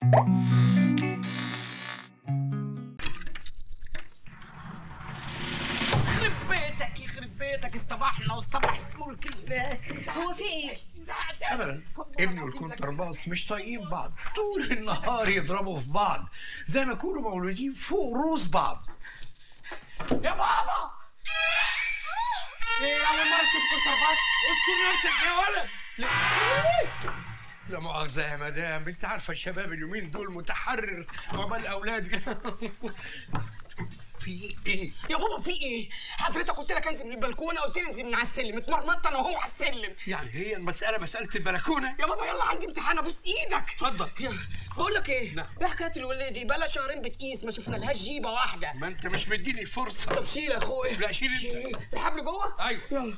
يخرب بيتك يخرب بيتك، اصطبحنا واصطبحت ملك الله. هو في ايه؟ ابدا ابني والكونترباص مش طايقين بعض، طول النهار يضربوا في بعض زي ما يكونوا مولودين فوق رؤوس بعض. يا بابا ايه اول مره تشوف كونترباص؟ استر نفسك يا ولد. لا مؤاخذة يا مدام، انت عارفة الشباب اليومين دول متحرر عقبال اولاد. في ايه؟ يا بابا في ايه؟ حضرتك قلت لك انزل من البلكونه، قلت لي انزل من على السلم، اتمرمطت انا وهو على السلم. يعني هي المسألة مسألة البلكونة؟ يا بابا يلا عندي امتحان، ابوس ايدك. اتفضل. بقول لك ايه؟ نعم. ايه حكايه الولاد دي؟ بقى شهرين بتقيس ما شفنا لهاش جيبه واحده. ما انت مش مديني فرصة. طب شيل يا اخويا. لا شيل انت. الحبل جوه؟ ايوه. يلا.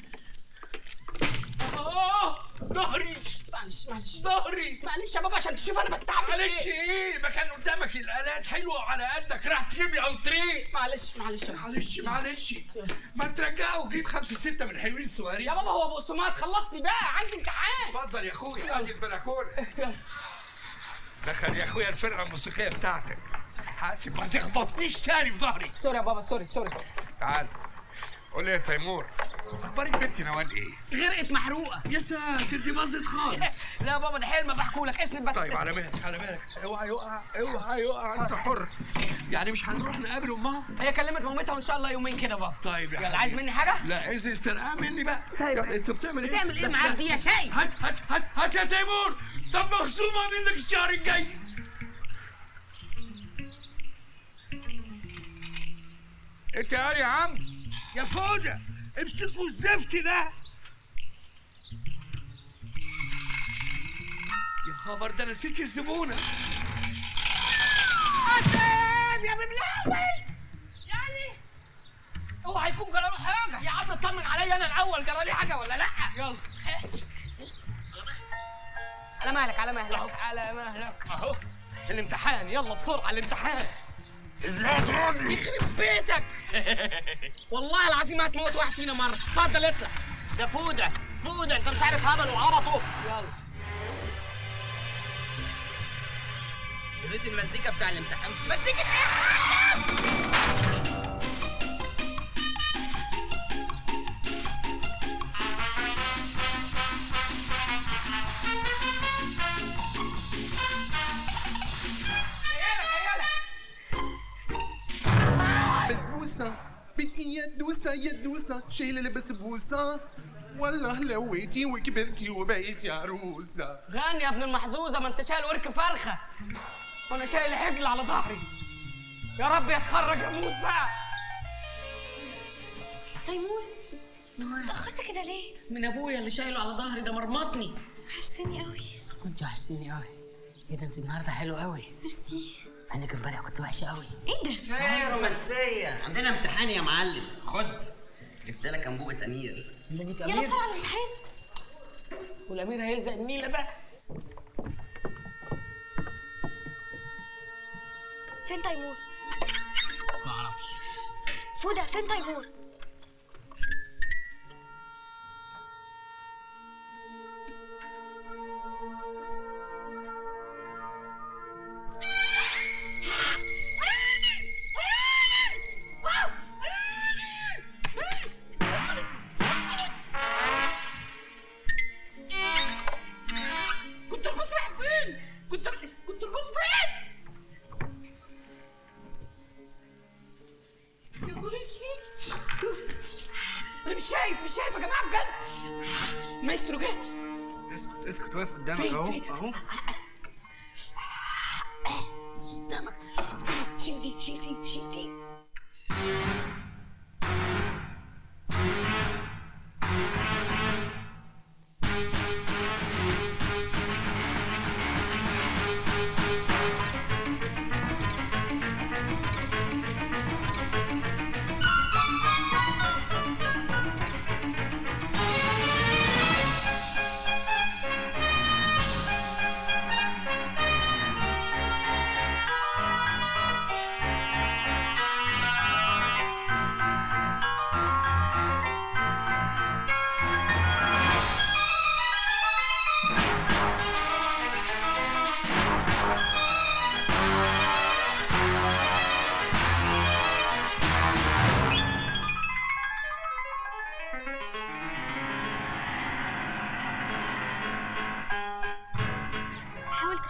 ظهري معلش ظهري. معلش يا بابا عشان تشوف انا بستعمل معلش ايه؟ ما كان قدامك الالات حلوه وعلى قدك، راح تجيب لي انتريه. معلش معلش ما ترجعه وجيب 5 6 من الحلوين الصغيرين. يا بابا هو بقسماط، خلصني بقى عندي امتحان. اتفضل يا اخويا ادي البلكونه. دخل يا اخويا الفرقه الموسيقيه بتاعتك. حاسب ما تخبطنيش تاني في ظهري. سوري يا بابا سوري. تعال قول لي يا تيمور، اخبار البنت نوال ايه؟ غرقت محروقه. يا ساتر دي باظت خالص. لا يا بابا ده حلم بحكولك، اسند بس. طيب على مهلك اوعى يقع انت حر. يعني مش هنروح نقابل امها؟ هي كلمت مامتها وان شاء الله يومين كده بابا. طيب يا يلا عايز مني حاجه؟ لا عايز استرقاء مني بقى. طيب انت بتعمل ايه؟ بتعمل ايه معاك دي يا شاي؟ هات يا تيمور. طب مخصومه منك الشهر الجاي. انت يا عم يا فوجة امسكوا الزفت ده. يا خبر ده نسيت الزبونة. قسم يا ببلاوي يعني اوعى يكون جرى له حاجة. يا عم اطمن عليا انا الاول، جرى لي حاجة ولا لا؟ يلا على مهلك اهو الامتحان، يلا بسرعة الامتحان. يخرب بيتك. والله العظيم هتموت واحد فينا مرة. اتفضل اطلع. ده فودة انت مش عارف هبل وعبطه. يلا شريط المزيكا بتاع الامتحان. مزيكا ايه؟ بسبوسة بدي يدوسة شيل البسبوسة، والله لويتي وكبرتي وبقيتي عروسة. غني يا ابن المحظوظة، ما انت شايل ورك فرخة وانا شايل حجل على ظهري. يا رب يتخرج اموت بقى. تيمور اتأخرت كده ليه؟ من ابويا اللي شايله على ظهري ده مرمطني. وحشتني قوي. كنت وحشتيني قوي. ايه ده انت النهارده حلو قوي. ميرسي. انك امبارح كنت وحشه قوي. ايه ده؟ ايه رومانسية؟ عندنا امتحان يا معلم، خد جبت لك انبوبة امير. انت يلا بسرعة على الامتحان. والامير هيلزق النيله بقى. فين تيمور؟ ما اعرفش. فودة فين تيمور؟ كنت الباص رايح فين؟ كنت الباص فين؟ يا نهار اسود. انا مش شايف يا جماعه بجد. مايسترو جه. اسكت واقف قدامك اهو. قدامك. شيل دي.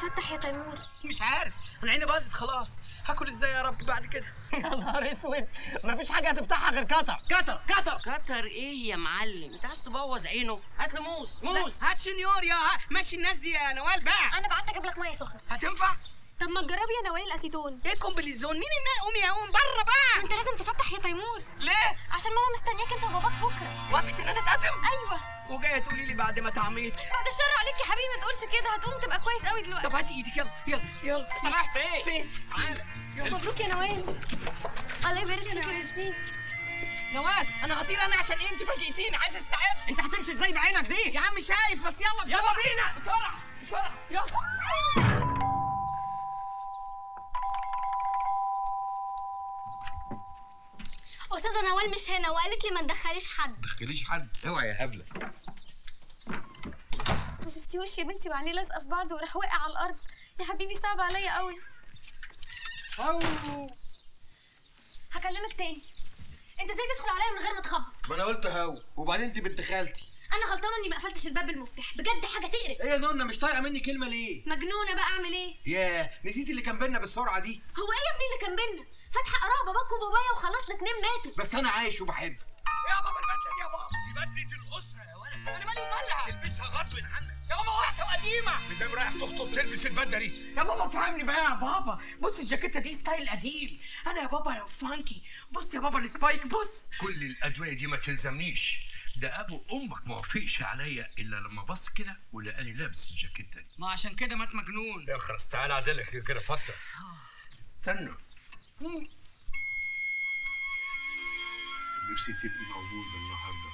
فتح يا تيمور. مش عارف، انا عيني باظت خلاص. هاكل ازاي يا رب بعد كده؟ يا نهار اسود، مفيش حاجه هتفتحها غير قطر قطر قطر. كتر ايه يا معلم؟ انت عايز تبوظ عينه؟ هات له موس موس. هات شنيور يا مشي الناس دي يا نوال بقى. انا بعت اجيب لك ميه سخنه. هتنفع؟ طب ما تجربي يا نوال الاسيتون. ايه كومبليزون؟ مين قومي يا قوم بره بقى. انت لازم تفتح يا تيمور. ليه؟ عشان ماما مستنياك انت وباباك بكره. وافقت ان انا اتقدم؟ ايوه. وجايه تقولي لي بعد ما تعميت؟ بعد الشر عليك يا حبيبي، ما تقولش كده، هتقوم تبقى كويس قوي دلوقتي. طب هاتي ايدك، يلا يلا يلا. انت رايح فين؟ فين؟ تعالى. مبروك يا نوال. الله يبارك فيك يا ياسمين. نوال انا هطير انا عشان انت فاجئتيني. عايز استعد. انت هتمشي ازاي بعينك دي؟ يا عم شايف بس. يلا بينا بسرعه بسرعه يلا. استاذه نوال مش هنا وقالت لي ما تدخليش حد. تدخليش حد، اوعى يا هبله. وشفتي وشي يا بنتي وعينيه لازقه في بعض وراح واقع على الارض. يا حبيبي صعب عليا قوي. هكلمك تاني. انت ازاي تدخل عليا من غير ما تخبط؟ ما انا قلت هاو، وبعدين انت بنت خالتي. انا غلطانه اني ما قفلتش الباب بالمفتاح، بجد حاجه تقرف. ايه يا نونا مش طايقه مني كلمه ليه؟ مجنونه بقى، اعمل ايه؟ ياه نسيت اللي كان بينا بالسرعه دي. هو ايه يا ابني اللي كان بينا؟ فاتحه قراءه باباك وبابايا وخلاص الاتنين ماتوا. بس انا عايش وبحب. يا بابا البدله دي يا بابا. دي بدله الاسره يا ولد. انا مالي ومالها؟ البسها غصب عنك. يا بابا وحشه وقديمه. مدام رايح تخطب تلبس البدله دي. يا بابا فهمني بقى يا بابا. بص الجاكيته دي ستايل قديم. انا يا بابا فانكي. بص يا بابا السبايك بص. كل الادويه دي ما تلزمنيش. ده ابو امك ما وافقش عليا الا لما بص كده ولقاني لابس الجاكيته دي. ما عشان كده مات مجنون. اخرس تعالى اعدلك كده فتره. استنى. نفسي تبقي موجوده النهارده.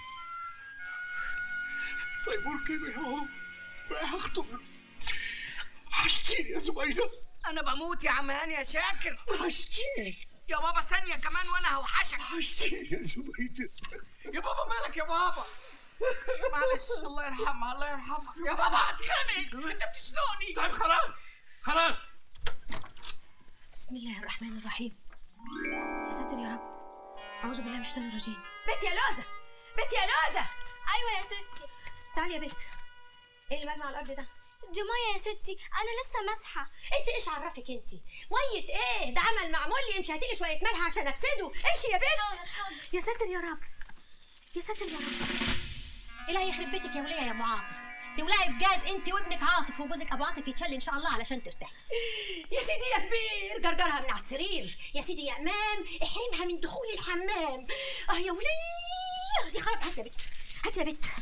تيمور كبر اهو بقى هخطب. وحشتيني يا زبيده. انا بموت يا عم هاني يا شاكر. وحشتيني يا بابا ثانيه كمان وانا هوحشك. وحشتيني يا زبيده. يا بابا مالك يا بابا؟ معلش الله يرحمها الله يرحمها. يا بابا هتخانق انت بتشنقني. طيب خلاص. بسم الله الرحمن الرحيم. يا ساتر يا رب، اعوذ بالله من الشيطان الرجيم. بنتي يا لوزة، بنتي يا لوزة. ايوه يا ستي. تعالي يا بنت. ايه اللي مرمي على الارض ده؟ دي ميه يا ستي، انا لسه ماسحه. انت ايش عرفك انت؟ ميه ايه؟ ده عمل معمول لي. امشي هاتيلي شويه ملح عشان افسده. امشي يا بنت. حاضر. يا ساتر يا رب، يا ساتر يا رب. الهي يخرب بيتك يا وليه يا ام عاطف. تولعي بجاز انت وابنك عاطف، وجوزك ابو عاطف يتشل ان شاء الله علشان ترتاحي. يا سيدي يا كبير جرجرها من على السرير. يا سيدي يا امام احرمها من دخول الحمام. يا وليه دي خرب. هات يا بنت، هات يا بنت.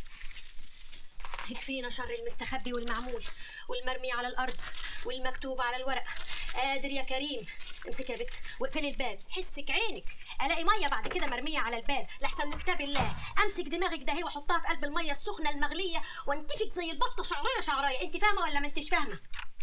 يكفينا شر المستخبي والمعمول والمرمي على الارض والمكتوب على الورق. قادر يا كريم. امسك يا بنت واقفلي الباب. حسك عينك الاقي ميه بعد كده مرميه على الباب لحسن كتاب الله. امسك دماغك ده واحطها في قلب الميه السخنه المغليه وانتفك زي البطه شعرايه. انت فاهمه ولا ما انتش فاهمه؟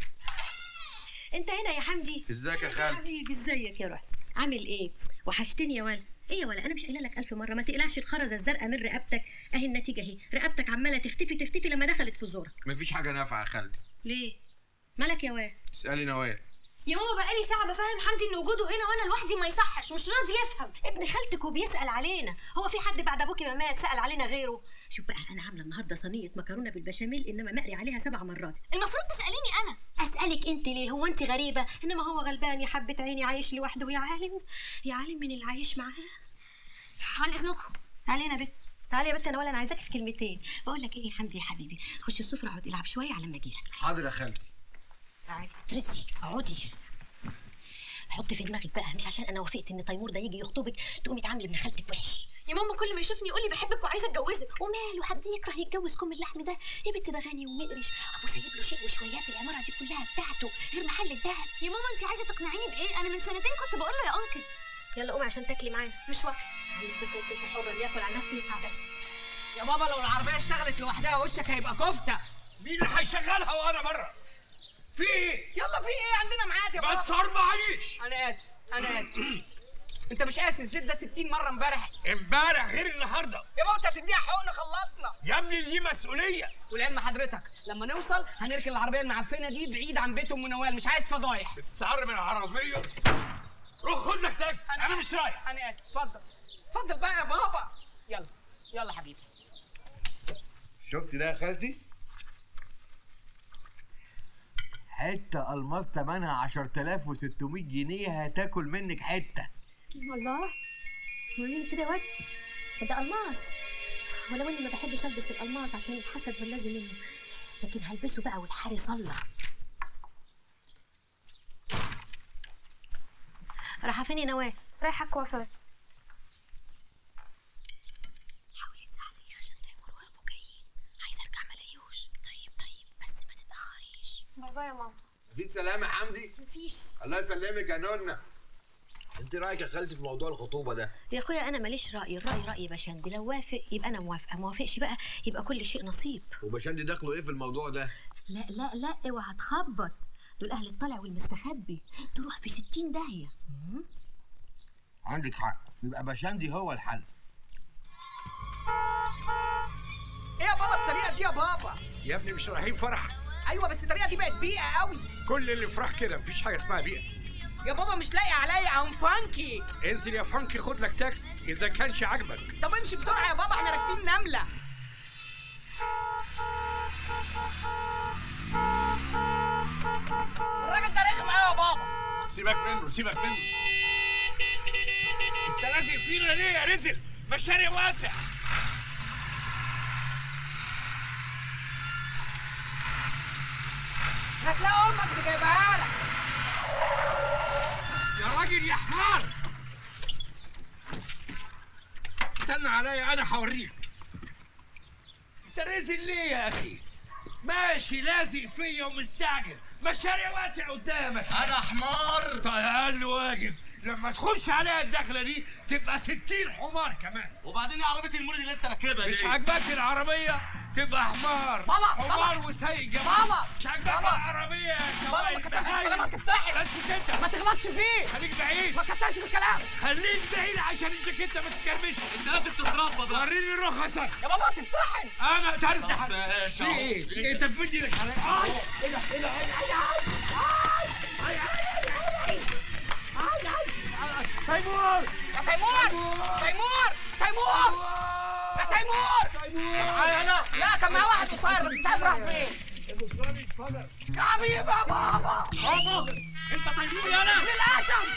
انت هنا يا حمدي. ازيك يا خالتي؟ حبيبي ازيك يا روح؟ عامل ايه؟ وحشتني يا ولد. ايه يا ولا انا مش قايله لك 1000 مره ما تقلعش الخرزه الزرقاء من رقبتك. اهي النتيجه اهي. رقبتك عماله تختفي لما دخلت في زورك. مفيش حاجه نافعه يا خالتي. ليه؟ مالك يا واد؟ اسالي نوال. يا ماما بقالي ساعه بفهم حمدي ان وجوده هنا وانا لوحدي ما يصحش، مش راضي يفهم. ابن خالتك وبيسال علينا. هو في حد بعد ابوكي ما مات سال علينا غيره؟ شوف بقى انا عامله النهارده صينيه مكرونه بالبشاميل انما مقري عليها 7 مرات. المفروض تساليني انا. اسالك انت ليه؟ هو انت غريبه؟ انما هو غلبان يا حبه عيني عايش لوحده. يا عالم يا عالم من اللي عايش معاه. عن اذنكم. تعالي يا بنت، تعالي يا بنت. انا ولا انا عايزاك في كلمتين. بقول لك ايه يا حمدي يا حبيبي، خش السفره اقعد العب شويه على ما اجيلك. حاضر يا خالتي. تعالي اترسي اقعدي. حطي في دماغك بقى مش عشان انا وافقت ان تيمور ده يجي يخطبك تقومي تعاملي ابن خالتك وحش. يا ماما كل ما يشوفني يقول لي بحبك وعايزه اتجوزك. وماله حد يكره يتجوز كم اللحم ده؟ يا بنت ده غني ومقرش. ابو سايب له شيء وشويات. العماره دي كلها بتاعته غير محل الدهب. يا ماما انت عايزه تقنعيني بايه؟ انا من سنتين كنت بقول له يا انكل. يلا قومي عشان تاكلي معانا. مش واكله. عندك بنت حره اللي ياكل على نفسه يقطع بس. يا بابا لو العربيه اشتغلت لوحدها وشك هيبقى كفته. مين اللي هيشغلها وانا بره؟ في ايه؟ يلا في ايه؟ عندنا ميعاد يا بابا. بس 4 عيش. انا اسف انت مش قاسي الزيت ده 60 مره امبارح غير النهارده. يا بابا انت هتديها حقن خلصنا يا ابني دي مسؤوليه. ولعلم حضرتك لما نوصل هنركن العربيه المعفنه دي بعيد عن بيت ام نوال. مش عايز فضايح. السعر من العربيه. روح خد لك تاكسي. انا مش رايح. انا اسف. اتفضل بقى يا بابا. يلا حبيبي. شفت ده يا خالتي؟ حته الماس ثمنها 10600 جنيه، هتاكل منك حته. الله، وريني كده يا واد، ده الماس. ولو اني ما بحبش البس الالماس عشان الحسد واللازم منه، لكن هلبسه بقى والحارس الله. رايحه فين يا نواه؟ رايحه الكوافير. حاولي تساعديني عشان تامر وابو جايين، عايزه ارجع ما الاقيوش. طيب بس ما تتاخريش. باي باي يا ماما. مفيش سلام يا حمدي؟ مفيش. الله يسلمك يا نونا. انت رايك يا خالتي في موضوع الخطوبه ده؟ يا اخويا انا ماليش راي، الراي راي باشندي، لو وافق يبقى انا موافقه، ما وافقش بقى يبقى كل شيء نصيب. وبشندي دخله ايه في الموضوع ده؟ لا اوعى تخبط، دول اهل الطلع والمستخبي، تروح في 60 داهيه. عندك حق، يبقى بشندي هو الحل. ايه يا بابا الطريقه دي يا بابا؟ يا ابني مش رايحين فرح؟ ايوه بس الطريقه دي بقت بيئه قوي. كل اللي فرح كده، مفيش حاجه اسمها بيئه. يا بابا مش لاقي عليا ام فانكي. انزل يا فانكي خد لك تاكسي اذا كانش عاجبك. طب امشي بسرعه يا بابا، احنا راكبين نمله. الراجل ده رخم قوي يا بابا. سيبك منه. انت لازق فينا ليه يا رزل؟ مشاري واسع. هتلاقي امك اللي جايبها لك. يا راجل يا حمار، استنى عليا انا هوريك. انت رزل ليه يا اخي؟ ماشي لازق فيا ومستعجل، مشاريع واسع قدامك. انا حمار. طيب اقل واجب لما تخش عليها الدخله دي تبقى 60 حمار كمان. وبعدين يا عربيه المولد اللي انت راكبها دي مش عاجباك العربيه تبقى حمار. بابا، حمار وسايق جمال. بابا، مش عاجباك العربيه يا بابا ما كترش في الكلام هتفتحي. اسكت انت، ما تغلطش فيه. خليك بعيد. ما كترش في الكلام. خليك بعيد عشان الجاكيته ما تتكرمش. انت لازم تتربى بقى. وريني رخصك. يا بابا هتمتحن. انا تعرف طب ماشي في ايه؟ انت بتدي لك على ايه ده؟ تيمور! يا تيمور يا تيمور. معايا انا؟ لا كان معاه واحد قصير بس مش عارف راح فين. يا حبيبي يا بابا. بابا انت تيمور يا انا. للاسف.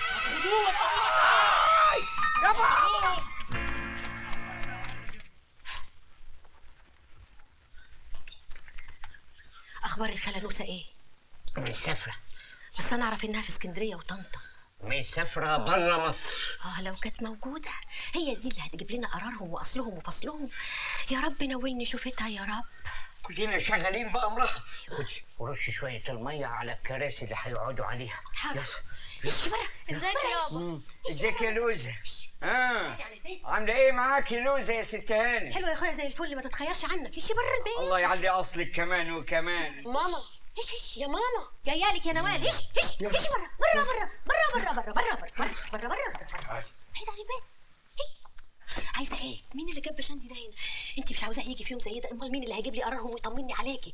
يا بابا. اخبار الخلانوسه ايه؟ مسافرة. بس انا اعرف انها في اسكندريه وطنطا. مسافرة برا مصر. لو كانت موجوده هي دي اللي هتجيب لنا قرارهم واصلهم وفصلهم. يا رب ناولني شوفتها يا رب. كلنا شغالين بأمرها. خدي ورش شوية المية على الكراسي اللي هيقعدوا عليها. حاضر. ايش بره؟ ازيك يا بابا؟ ازيك يا لوزة؟ عاملة ايه معاك يا لوزة يا ست هاني؟ حلوه يا اخويا زي الفل، ما تتخيرش عنك. ايش بره البيت؟ الله يعلي اصلك كمان وكمان. ماما ايش يا ماما. جايه لك يا نوال. ايش بره بعيد عن البيت. عايزه ايه؟ مين اللي جاب بشندي ده هنا؟ انت مش عاوزاه يجي في يوم زي ده؟ امال مين اللي هيجيب لي قرارهم ويطمني عليكي؟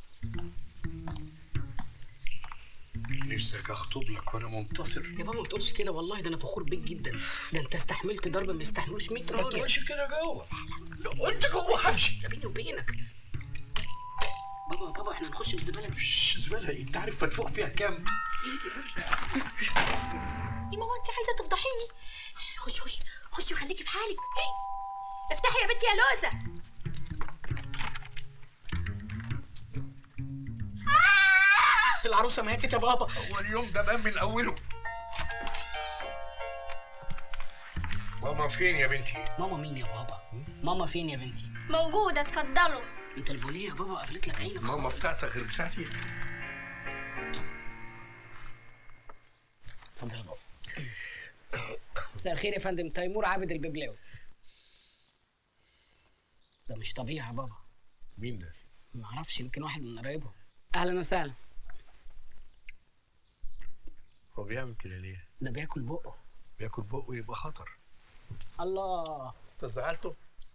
نفسك اخطب لك وانا منتصر. يا بابا ما تقولش كده والله، ده انا فخور بيك جدا. ده انت استحملت ضرب ما يستحملوش 100 ما راجل. تقولش كده جوه. لو قلت جوه همشي. ده بيني وبينك. بابا احنا هنخش الزباله دي. زباله ايه؟ انت عارف مدفوع فيها كام؟ يا ماما انت عايزه تفضحيني. خشي وخليكي في حالك. افتحي يا بنتي يا لوزه. العروسه ماتت يا بابا. اول يوم ده بان من اوله. ماما فين يا بنتي؟ ماما مين يا بابا؟ ماما فين يا بنتي؟ موجوده، اتفضلوا. انت البوليه يا بابا قفلت لك عينك. ماما بتاعتك غير بتاعتي. اتفضل يا بابا. مساء الخير يا فندم، تيمور عابد الببلاوي. ده مش طبيعي يا بابا. مين ده؟ ما اعرفش، يمكن واحد من قرايبهم. اهلا وسهلا. هو بيعمل كده ليه؟ ده بياكل بقه. بياكل بقه يبقى خطر. الله. انت زعلته؟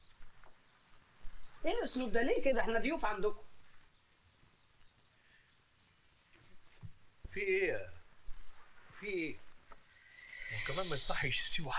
ايه الاسلوب ده؟ ليه كده؟ احنا ضيوف عندكم. في ايه؟ وكمان ما يصحش تسيبه